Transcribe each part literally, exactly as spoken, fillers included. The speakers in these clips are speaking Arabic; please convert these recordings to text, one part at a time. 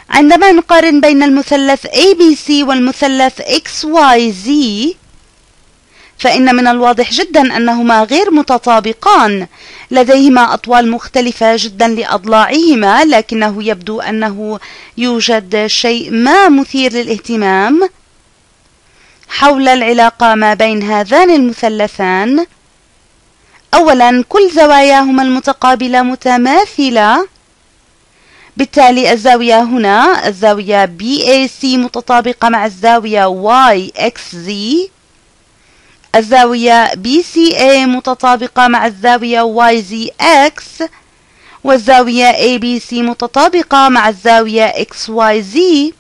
عندما نقارن بين المثلث إيه بي سي والمثلث إكس واي زي فإن من الواضح جدا أنهما غير متطابقان، لديهما أطوال مختلفة جدا لأضلاعهما، لكنه يبدو أنه يوجد شيء ما مثير للاهتمام حول العلاقة ما بين هذان المثلثان. أولا، كل زواياهما المتقابلة متماثلة، بالتالي الزاوية هنا الزاوية بي إيه سي متطابقة مع الزاوية واي إكس زي، الزاوية بي سي إيه متطابقة مع الزاوية واي زي إكس، والزاوية إيه بي سي متطابقة مع الزاوية إكس واي زي.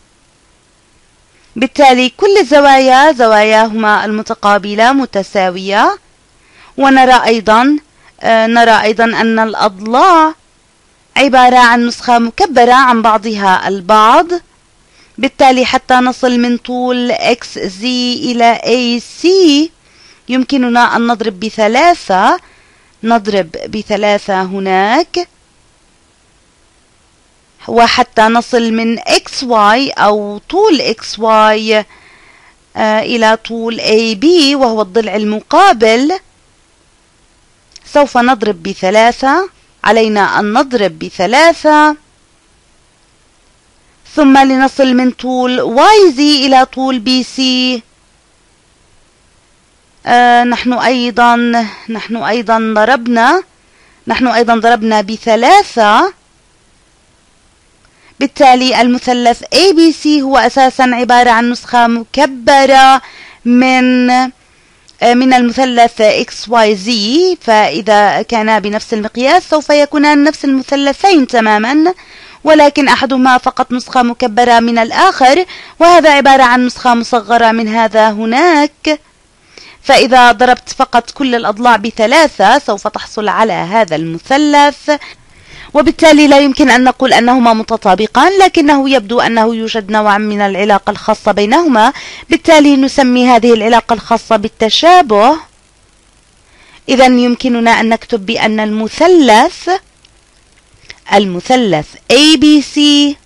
بالتالي كل الزوايا زواياهما المتقابلة متساوية. ونرى أيضا آه نرى أيضا أن الأضلاع عبارة عن نسخة مكبرة عن بعضها البعض، بالتالي حتى نصل من طول إكس زي إلى إيه سي يمكننا أن نضرب بثلاثة نضرب بثلاثة هناك، وحتى نصل من إكس واي أو طول إكس واي آه إلى طول إيه بي وهو الضلع المقابل سوف نضرب بثلاثة. علينا أن نضرب بثلاثة ثم لنصل من طول واي زي إلى طول بي سي. آه نحن أيضا نحن أيضا ضربنا نحن أيضا ضربنا بثلاثة. بالتالي المثلث إيه بي سي هو أساسا عبارة عن نسخة مكبرة من من المثلث إكس واي زي، فإذا كانا بنفس المقياس سوف يكونان نفس المثلثين تماما، ولكن أحدهما فقط نسخة مكبرة من الآخر، وهذا عبارة عن نسخة مصغرة من هذا هناك. فإذا ضربت فقط كل الأضلاع بثلاثة سوف تحصل على هذا المثلث، وبالتالي لا يمكن أن نقول أنهما متطابقان، لكنه يبدو أنه يوجد نوع من العلاقة الخاصة بينهما. بالتالي نسمي هذه العلاقة الخاصة بالتشابه. إذا يمكننا أن نكتب بأن المثلث المثلث إيه بي سي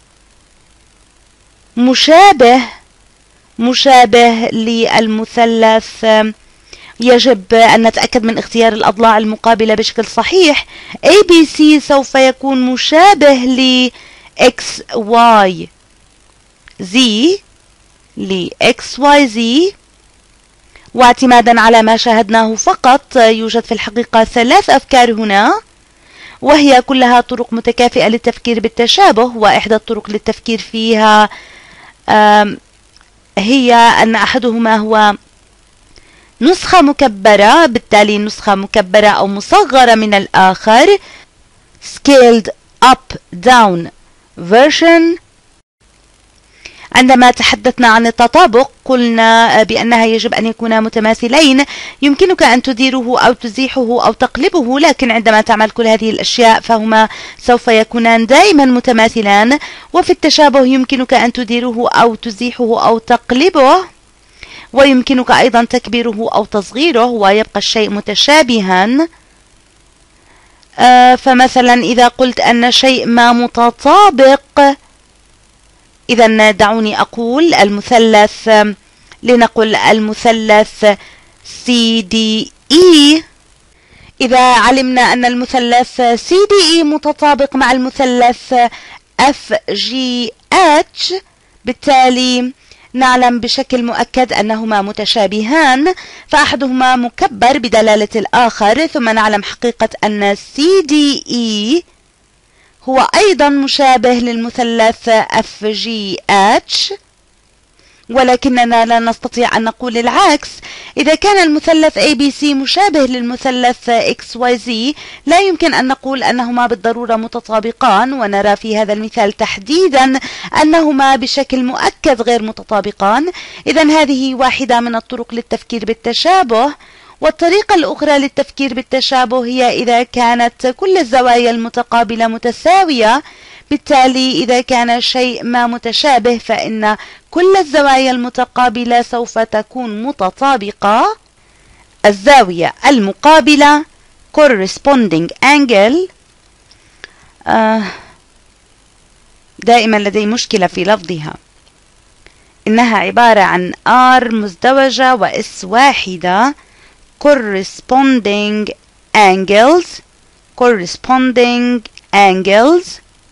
مشابه مشابه للمثلث. يجب أن نتأكد من اختيار الأضلاع المقابلة بشكل صحيح. إيه بي سي سوف يكون مشابه ل إكس واي زي ل إكس واي زي، واعتمادا على ما شاهدناه فقط يوجد في الحقيقة ثلاث أفكار هنا، وهي كلها طرق متكافئة للتفكير بالتشابه. وإحدى الطرق للتفكير فيها هي أن أحدهما هو نسخة مكبرة، بالتالي نسخة مكبرة أو مصغرة من الآخر scaled up down version. عندما تحدثنا عن التطابق قلنا بأنها يجب أن يكونا متماثلين، يمكنك أن تديره أو تزيحه أو تقلبه، لكن عندما تعمل كل هذه الأشياء فهما سوف يكونان دائما متماثلان. وفي التشابه يمكنك أن تديره أو تزيحه أو تقلبه، ويمكنك أيضا تكبيره أو تصغيره ويبقى الشيء متشابها. آه فمثلا إذا قلت أن شيء ما متطابق، إذا دعوني أقول المثلث، لنقل المثلث سي دي إي. إذا علمنا أن المثلث سي دي إي متطابق مع المثلث إف جي إتش، بالتالي نعلم بشكل مؤكد أنهما متشابهان، فأحدهما مكبر بدلالة الآخر. ثم نعلم حقيقة أن سي دي إي هو أيضا مشابه للمثلث إف جي إتش، ولكننا لا نستطيع أن نقول العكس. إذا كان المثلث إيه بي سي مشابه للمثلث إكس واي زي لا يمكن أن نقول أنهما بالضرورة متطابقان، ونرى في هذا المثال تحديدا أنهما بشكل مؤكد غير متطابقان. إذا هذه واحدة من الطرق للتفكير بالتشابه. والطريقة الأخرى للتفكير بالتشابه هي إذا كانت كل الزوايا المتقابلة متساوية. بالتالي إذا كان شيء ما متشابه فإن كل الزوايا المتقابلة سوف تكون متطابقة. الزاوية المقابلة corresponding angle آه دائما لدي مشكلة في لفظها. إنها عبارة عن R مزدوجة و S واحدة corresponding angles corresponding angles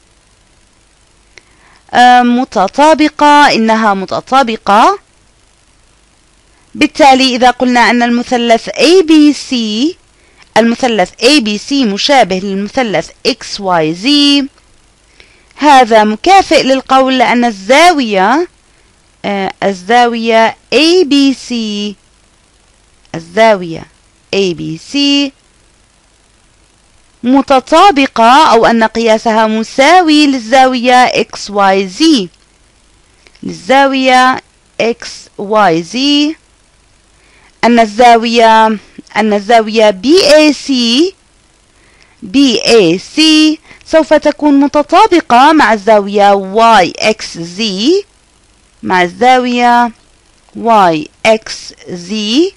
آه متطابقة، إنها متطابقة. بالتالي إذا قلنا أن المثلث A B C المثلث A B C مشابه للمثلث إكس واي زد، هذا مكافئ للقول لأن الزاوية آه الزاوية A B C الزاوية A B C متطابقة، أو أن قياسها مساوي للزاوية إكس واي زد للزاوية إكس واي زد. أن الزاوية أن الزاوية بي إيه سي بي إيه سي سوف تكون متطابقة مع الزاوية واي إكس زد مع الزاوية واي إكس زد.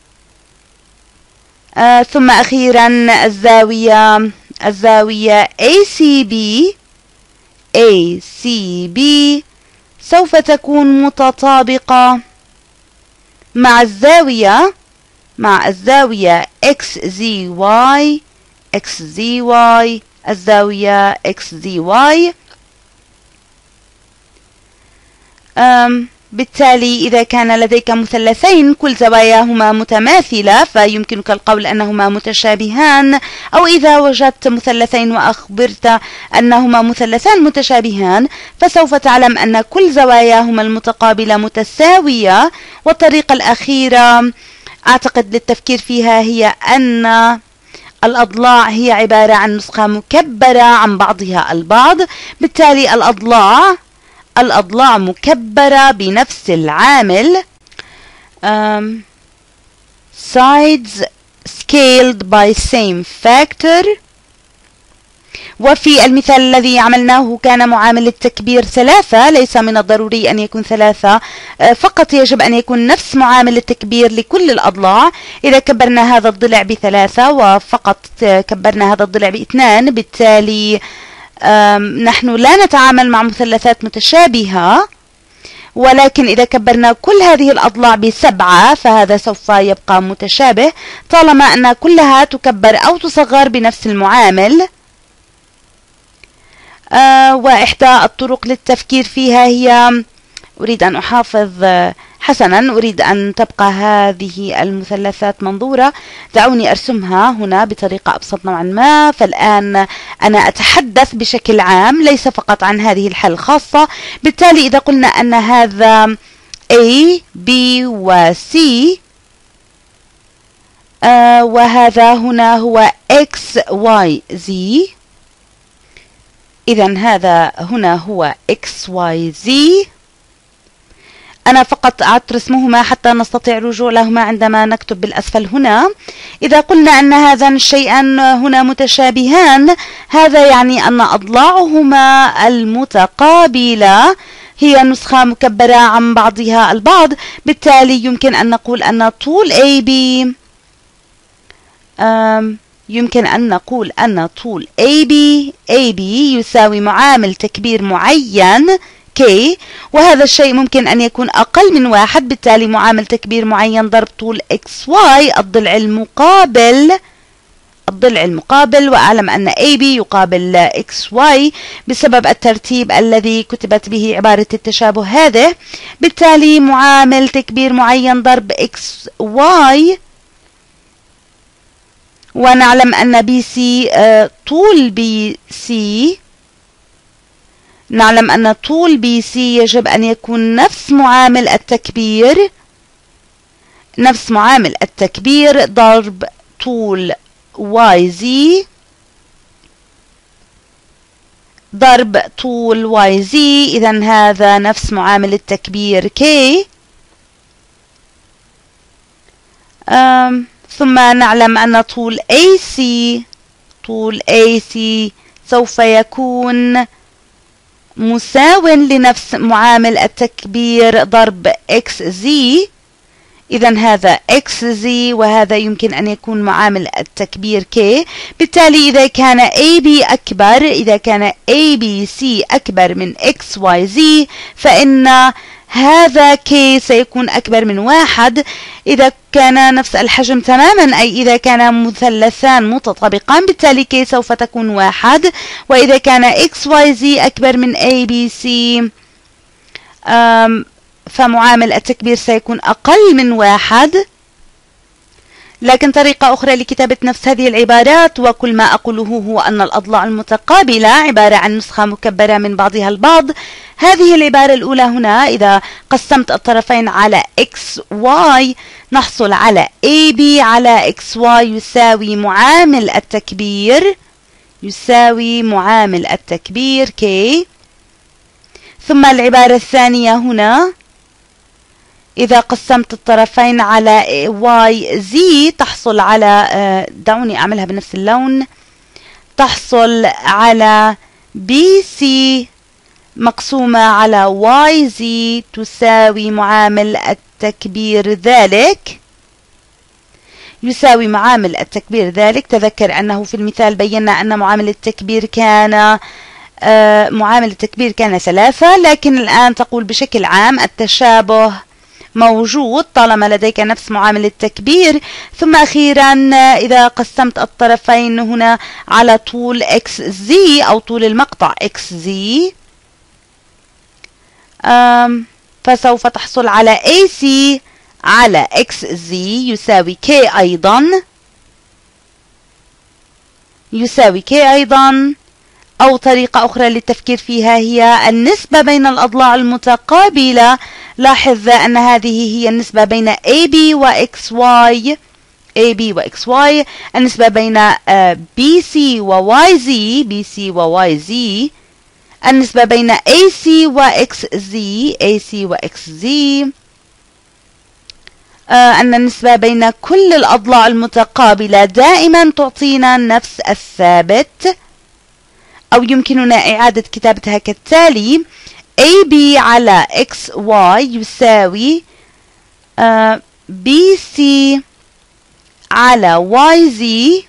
آه ثم أخيرا الزاوية الزاوية إيه سي بي إيه سي بي سوف تكون متطابقة مع الزاوية مع الزاوية إكس زد واي إكس زد واي الزاوية إكس زد واي. أم بالتالي إذا كان لديك مثلثين كل زواياهما متماثلة فيمكنك القول أنهما متشابهان، أو إذا وجدت مثلثين وأخبرت أنهما مثلثان متشابهان فسوف تعلم أن كل زواياهما المتقابلة متساوية. والطريقة الأخيرة أعتقد للتفكير فيها هي أن الأضلاع هي عبارة عن نسخة مكبرة عن بعضها البعض. بالتالي الأضلاع الأضلاع مكبرة بنفس العامل um, sides scaled by same factor. وفي المثال الذي عملناه كان معامل التكبير ثلاثة، ليس من الضروري أن يكون ثلاثة، فقط يجب أن يكون نفس معامل التكبير لكل الأضلاع. إذا كبرنا هذا الضلع بثلاثة وفقط كبرنا هذا الضلع باثنان، بالتالي نحن لا نتعامل مع مثلثات متشابهة. ولكن إذا كبرنا كل هذه الأضلاع بسبعة فهذا سوف يبقى متشابه طالما أن كلها تكبر أو تصغر بنفس المعامل. آه وإحدى الطرق للتفكير فيها هي أريد أن أحافظ حسنا أريد أن تبقى هذه المثلثات منظورة. دعوني أرسمها هنا بطريقة أبسط نوعا ما. فالآن أنا أتحدث بشكل عام ليس فقط عن هذه الحالة الخاصة. بالتالي إذا قلنا أن هذا A B و C آه وهذا هنا هو X Y Z، إذا هذا هنا هو X Y Z. أنا فقط أعدت رسمهما حتى نستطيع الرجوع لهما عندما نكتب بالأسفل هنا. إذا قلنا أن هذان الشيئان هنا متشابهان هذا يعني أن أضلاعهما المتقابلة هي نسخة مكبرة عن بعضها البعض. بالتالي يمكن أن نقول أن طول إيه بي يمكن أن نقول أن طول إيه بي إيه بي يساوي معامل تكبير معين K، وهذا الشيء ممكن أن يكون أقل من واحد. بالتالي معامل تكبير معين ضرب طول إكس واي الضلع المقابل الضلع المقابل، وأعلم أن إيه بي يقابل إكس واي بسبب الترتيب الذي كتبت به عبارة التشابه هذه. بالتالي معامل تكبير معين ضرب إكس واي، ونعلم أن بي سي طول بي سي نعلم أن طول بي سي يجب أن يكون نفس معامل التكبير نفس معامل التكبير ضرب طول واي زي ضرب طول واي زي. إذن هذا نفس معامل التكبير كي. ثم نعلم أن طول إيه سي طول إيه سي سوف يكون مساو لنفس معامل التكبير ضرب إكس زي. إذا هذا إكس زي وهذا يمكن أن يكون معامل التكبير K. بالتالي إذا كان إيه بي أكبر إذا كان إيه بي سي أكبر من إكس واي زي فإن هذا K سيكون أكبر من واحد إذا كان نفس الحجم تماما، أي إذا كان مثلثان متطابقان بالتالي K سوف تكون واحد. وإذا كان إكس واي زي أكبر من إيه بي سي فمعامل التكبير سيكون أقل من واحد. لكن طريقة أخرى لكتابة نفس هذه العبارات، وكل ما أقوله هو أن الأضلاع المتقابلة عبارة عن نسخة مكبرة من بعضها البعض. هذه العبارة الأولى هنا إذا قسمت الطرفين على إكس واي نحصل على إيه بي على إكس واي يساوي معامل التكبير يساوي معامل التكبير K. ثم العبارة الثانية هنا إذا قسمت الطرفين على واي زي تحصل على، دعوني أعملها بنفس اللون، تحصل على بي سي مقسومة على واي زي تساوي معامل التكبير ذلك يساوي معامل التكبير ذلك. تذكر أنه في المثال بينا أن معامل التكبير كان آه معامل التكبير كان ثلاثة، لكن الآن تقول بشكل عام التشابه موجود طالما لديك نفس معامل التكبير. ثم أخيرا إذا قسمت الطرفين هنا على طول إكس زي أو طول المقطع إكس زي فسوف تحصل على إيه سي على إكس زي يساوي K أيضا يساوي K أيضا. أو طريقة أخرى للتفكير فيها هي النسبة بين الأضلاع المتقابلة. لاحظ أن هذه هي النسبة بين إيه بي و إكس واي إيه بي و إكس واي، النسبة بين بي سي و واي زي بي سي و واي زي، النسبة بين إيه سي و إكس زي إيه سي و إكس زي، أن النسبة بين كل الأضلاع المتقابلة دائما تعطينا نفس الثابت. أو يمكننا إعادة كتابتها كالتالي: إيه بي على إكس واي يساوي بي سي على واي زي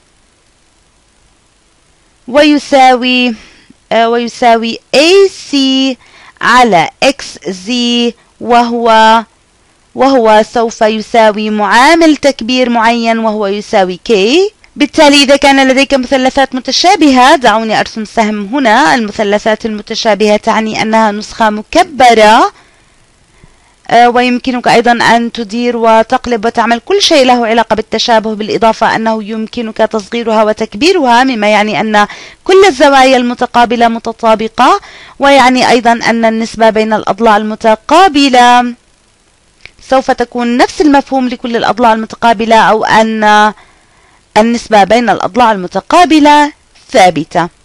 ويساوي uh, ويساوي إيه سي على إكس زي وهو وهو سوف يساوي معامل تكبير معين وهو يساوي K. بالتالي إذا كان لديك مثلثات متشابهة، دعوني أرسم سهم هنا، المثلثات المتشابهة تعني أنها نسخة مكبرة، ويمكنك أيضا أن تدير وتقلب وتعمل كل شيء له علاقة بالتشابه، بالإضافة أنه يمكنك تصغيرها وتكبيرها، مما يعني أن كل الزوايا المتقابلة متطابقة، ويعني أيضا أن النسبة بين الأضلاع المتقابلة سوف تكون نفس المفهوم لكل الأضلاع المتقابلة، أو أن النسبة بين الأضلاع المتقابلة ثابتة.